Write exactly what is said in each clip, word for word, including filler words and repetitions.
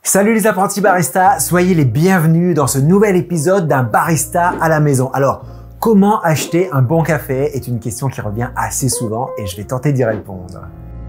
Salut les apprentis baristas, soyez les bienvenus dans ce nouvel épisode d'un barista à la maison. Alors, comment acheter un bon café est une question qui revient assez souvent et je vais tenter d'y répondre.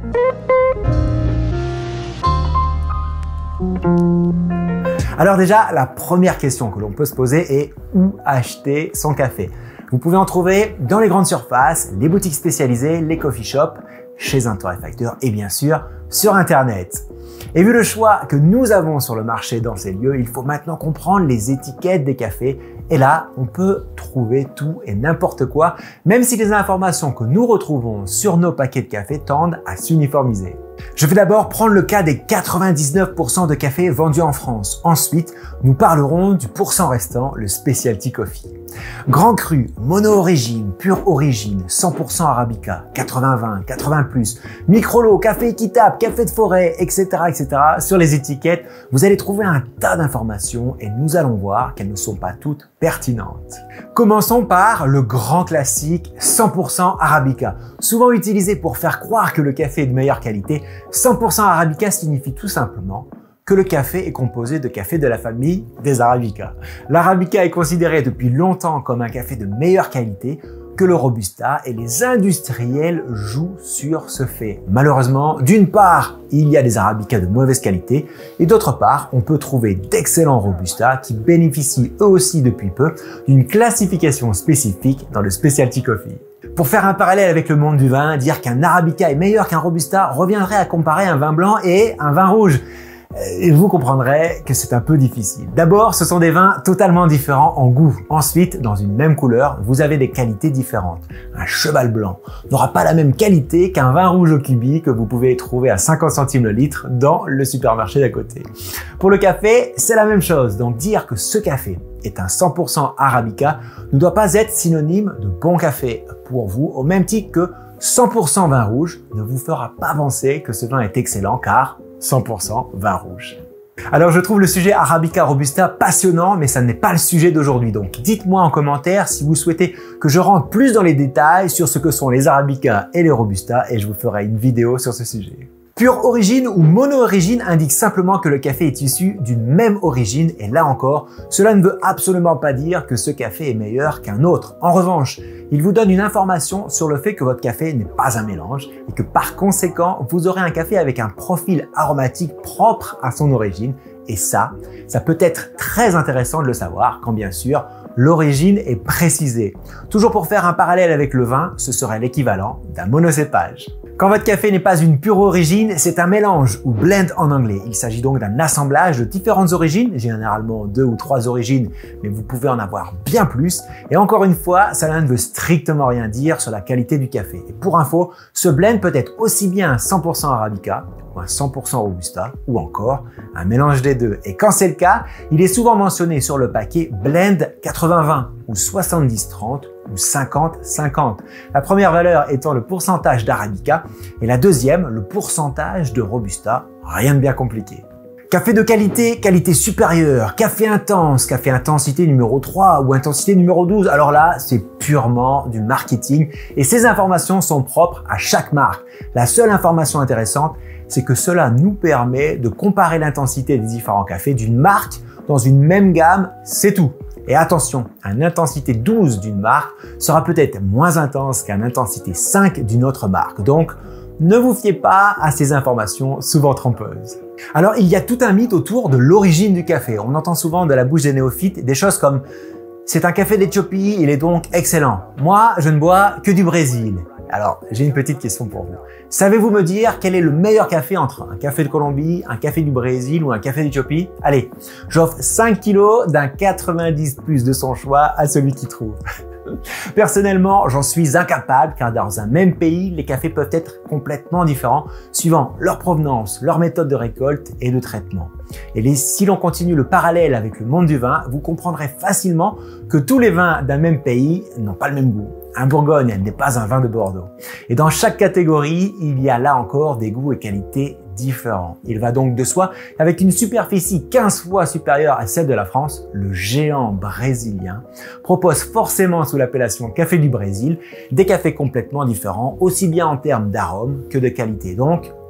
Alors déjà, la première question que l'on peut se poser est où acheter son café? Vous pouvez en trouver dans les grandes surfaces, les boutiques spécialisées, les coffee shops, chez un torréfacteur et bien sûr sur Internet. Et vu le choix que nous avons sur le marché dans ces lieux, il faut maintenant comprendre les étiquettes des cafés. Et là, on peut trouver tout et n'importe quoi, même si les informations que nous retrouvons sur nos paquets de café tendent à s'uniformiser. Je vais d'abord prendre le cas des quatre-vingt-dix-neuf pour cent de café vendus en France. Ensuite, nous parlerons du pourcent restant, le Specialty Coffee. Grand cru, mono-origine, pure origine, cent pour cent Arabica, quatre-vingts vingt, quatre-vingts plus, micro-lot, café équitable, café de forêt, et cetera, et cetera. Sur les étiquettes, vous allez trouver un tas d'informations et nous allons voir qu'elles ne sont pas toutes pertinentes. Commençons par le grand classique cent pour cent Arabica. Souvent utilisé pour faire croire que le café est de meilleure qualité, cent pour cent Arabica signifie tout simplement que le café est composé de café de la famille des Arabica. L'Arabica est considéré depuis longtemps comme un café de meilleure qualité que le Robusta et les industriels jouent sur ce fait. Malheureusement, d'une part, il y a des Arabica de mauvaise qualité et d'autre part, on peut trouver d'excellents Robusta qui bénéficient eux aussi depuis peu d'une classification spécifique dans le Specialty Coffee. Pour faire un parallèle avec le monde du vin, dire qu'un Arabica est meilleur qu'un Robusta reviendrait à comparer un vin blanc et un vin rouge. Et vous comprendrez que c'est un peu difficile. D'abord, ce sont des vins totalement différents en goût. Ensuite, dans une même couleur, vous avez des qualités différentes. Un cheval blanc n'aura pas la même qualité qu'un vin rouge au cubi que vous pouvez trouver à cinquante centimes le litre dans le supermarché d'à côté. Pour le café, c'est la même chose. Donc dire que ce café est un cent pour cent Arabica ne doit pas être synonyme de bon café pour vous, au même titre que cent pour cent vin rouge ne vous fera pas penser que ce vin est excellent car cent pour cent vin rouge. Alors je trouve le sujet Arabica Robusta passionnant, mais ça n'est pas le sujet d'aujourd'hui. Donc dites-moi en commentaire si vous souhaitez que je rentre plus dans les détails sur ce que sont les Arabica et les Robusta et je vous ferai une vidéo sur ce sujet. Pure origine ou mono-origine indique simplement que le café est issu d'une même origine et là encore, cela ne veut absolument pas dire que ce café est meilleur qu'un autre. En revanche, il vous donne une information sur le fait que votre café n'est pas un mélange et que par conséquent, vous aurez un café avec un profil aromatique propre à son origine et ça, ça peut être très intéressant de le savoir quand bien sûr, l'origine est précisée. Toujours pour faire un parallèle avec le vin, ce serait l'équivalent d'un monocépage. Quand votre café n'est pas une pure origine, c'est un mélange ou blend en anglais. Il s'agit donc d'un assemblage de différentes origines, généralement deux ou trois origines, mais vous pouvez en avoir bien plus. Et encore une fois, cela ne veut strictement rien dire sur la qualité du café. Et pour info, ce blend peut être aussi bien un cent pour cent Arabica, ou un cent pour cent Robusta, ou encore un mélange des deux. Et quand c'est le cas, il est souvent mentionné sur le paquet Blend quatre-vingts vingt, ou soixante-dix trente, ou cinquante cinquante. La première valeur étant le pourcentage d'Arabica, et la deuxième, le pourcentage de Robusta. Rien de bien compliqué. Café de qualité, qualité supérieure, café intense, café intensité numéro trois ou intensité numéro douze. Alors là, c'est purement du marketing et ces informations sont propres à chaque marque. La seule information intéressante, c'est que cela nous permet de comparer l'intensité des différents cafés d'une marque dans une même gamme, c'est tout. Et attention, une intensité douze d'une marque sera peut-être moins intense qu'une intensité cinq d'une autre marque. Donc, ne vous fiez pas à ces informations souvent trompeuses. Alors, il y a tout un mythe autour de l'origine du café. On entend souvent de la bouche des néophytes des choses comme « c'est un café d'Éthiopie, il est donc excellent. Moi, je ne bois que du Brésil. » Alors, j'ai une petite question pour vous. Savez-vous me dire quel est le meilleur café entre un café de Colombie, un café du Brésil ou un café d'Éthiopie? Allez, j'offre cinq kilos d'un quatre-vingt-dix plus de son choix à celui qui trouve. Personnellement, j'en suis incapable car dans un même pays, les cafés peuvent être complètement différents suivant leur provenance, leur méthode de récolte et de traitement. Et les, si l'on continue le parallèle avec le monde du vin, vous comprendrez facilement que tous les vins d'un même pays n'ont pas le même goût. Un Bourgogne n'est pas un vin de Bordeaux. Et dans chaque catégorie, il y a là encore des goûts et qualités différents. Il va donc de soi qu'avec une superficie quinze fois supérieure à celle de la France, le géant brésilien propose forcément sous l'appellation Café du Brésil des cafés complètement différents, aussi bien en termes d'arôme que de qualité. Donc,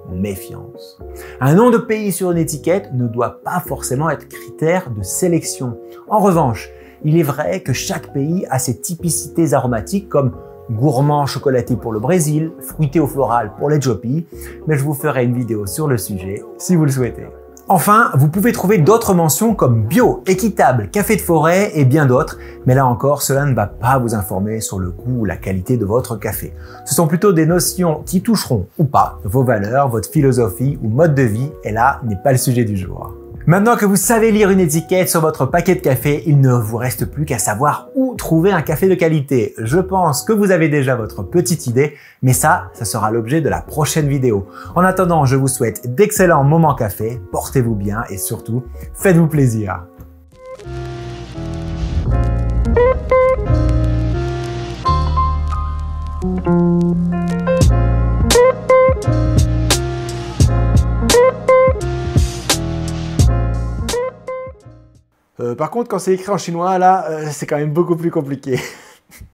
méfiance. Un nom de pays sur une étiquette ne doit pas forcément être critère de sélection. En revanche, il est vrai que chaque pays a ses typicités aromatiques comme gourmand chocolaté pour le Brésil, fruité au floral pour l'Éthiopie, mais je vous ferai une vidéo sur le sujet si vous le souhaitez. Enfin, vous pouvez trouver d'autres mentions comme bio, équitable, café de forêt et bien d'autres, mais là encore, cela ne va pas vous informer sur le goût ou la qualité de votre café. Ce sont plutôt des notions qui toucheront ou pas vos valeurs, votre philosophie ou mode de vie, et là n'est pas le sujet du jour. Maintenant que vous savez lire une étiquette sur votre paquet de café, il ne vous reste plus qu'à savoir où trouver un café de qualité. Je pense que vous avez déjà votre petite idée, mais ça, ça sera l'objet de la prochaine vidéo. En attendant, je vous souhaite d'excellents moments café, portez-vous bien et surtout, faites-vous plaisir. Euh, par contre, quand c'est écrit en chinois, là, euh, c'est quand même beaucoup plus compliqué.